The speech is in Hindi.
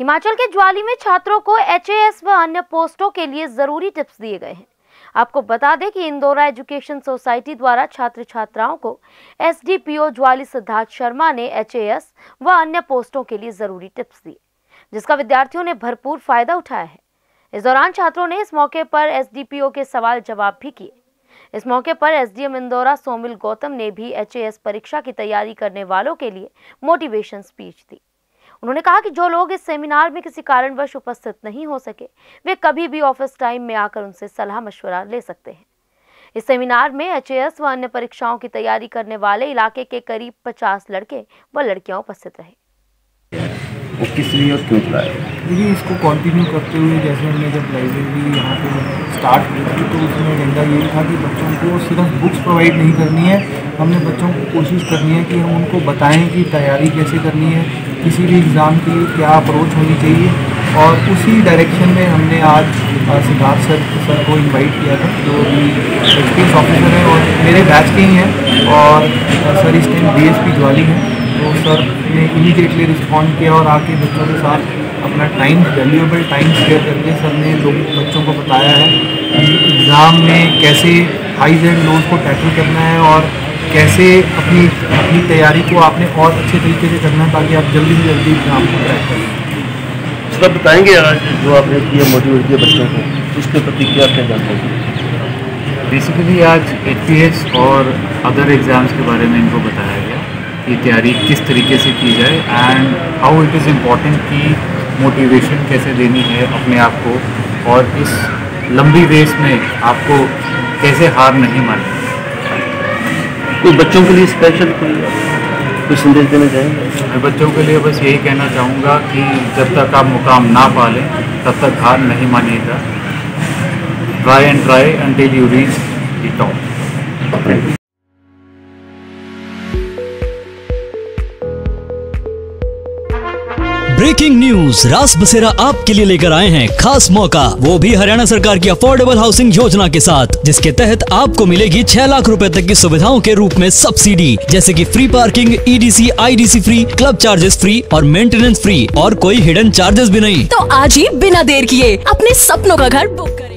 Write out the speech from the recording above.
हिमाचल के ज्वाली में छात्रों को HAS व अन्य पोस्टों के लिए जरूरी टिप्स दिए गए हैं। आपको बता दें कि इंदौरा एजुकेशन सोसाइटी द्वारा छात्र छात्राओं को SDPO ज्वाली सिद्धार्थ शर्मा ने HAS व अन्य पोस्टों के लिए जरूरी टिप्स दिए, जिसका विद्यार्थियों ने भरपूर फायदा उठाया है। इस दौरान छात्रों ने इस मौके पर SDPO के सवाल जवाब भी किए। इस मौके पर SDM इंदौरा सोमिल गौतम ने भी HAS परीक्षा की तैयारी करने वालों के लिए मोटिवेशन स्पीच दी। उन्होंने कहा कि जो लोग इस सेमिनार में किसी कारणवश उपस्थित नहीं हो सके, वे कभी भी ऑफिस टाइम में आकर उनसे सलाह मशवरा ले सकते हैं। इस सेमिनार में HAS व अन्य परीक्षाओं की तैयारी करने वाले इलाके के करीब 50 लड़के व लड़कियां उपस्थित रहे। वो किस लिए और क्यों चलाया? देखिए, इसको कंटिन्यू करते हुए जैसे हमने जब लाइब्रेरी यहाँ पे स्टार्ट की थी तो उसमें एजेंडा यही था कि बच्चों को सिर्फ बुक्स प्रोवाइड नहीं करनी है, हमने बच्चों को कोशिश करनी है कि हम उनको बताएं कि तैयारी कैसे करनी है, किसी भी एग्ज़ाम की क्या अप्रोच होनी चाहिए। और उसी डायरेक्शन में हमने आज सिद्धार्थ सर को इनवाइट किया था, जो भी एक्सपीरियंस ऑफिसर हैं और मेरे बैच के ही हैं, और सर इस टाइम DSP ज्वाली हैं। तो सर ने इमीडिएटली रिस्पॉन्ड किया और आके बच्चों के साथ अपना टाइम, वैल्यूएबल टाइम शेयर करके सर ने बच्चों को बताया है कि एग्ज़ाम में कैसे हाईज एंड लोज को टैकल करना है और कैसे अपनी तैयारी को आपने और अच्छे तरीके से करना है ताकि आप जल्दी से जल्दी एग्ज़ाम को क्रैक करें। सर बताएंगे आज जो आपने किया मोटिवेट किया बच्चों को, उसके प्रति क्या कहना चाहिए? बेसिकली आज HPS और अदर एग्ज़ाम्स के बारे में इनको बताया गया कि तैयारी किस तरीके से की जाए and how it is important कि मोटिवेशन कैसे देनी है अपने आप को, और इस लंबी रेस में आपको कैसे हार नहीं माननी। कोई बच्चों के लिए स्पेशल कोई संदेश देना चाहेंगे? मैं बच्चों के लिए बस यही कहना चाहूँगा कि जब तक आप मुकाम ना पा लें तब तक हार नहीं मानिएगा। Try and try until you reach the top. Breaking news, रास बसेरा आपके लिए लेकर आए हैं खास मौका, वो भी हरियाणा सरकार की अफोर्डेबल हाउसिंग योजना के साथ, जिसके तहत आपको मिलेगी 6 लाख रुपए तक की सुविधाओं के रूप में सब्सिडी, जैसे कि free parking, EDC, IDC free, club charges free और मेंटेनेंस फ्री, और कोई हिडन चार्जेस भी नहीं। तो आज ही बिना देर किए अपने सपनों का घर बुक करें।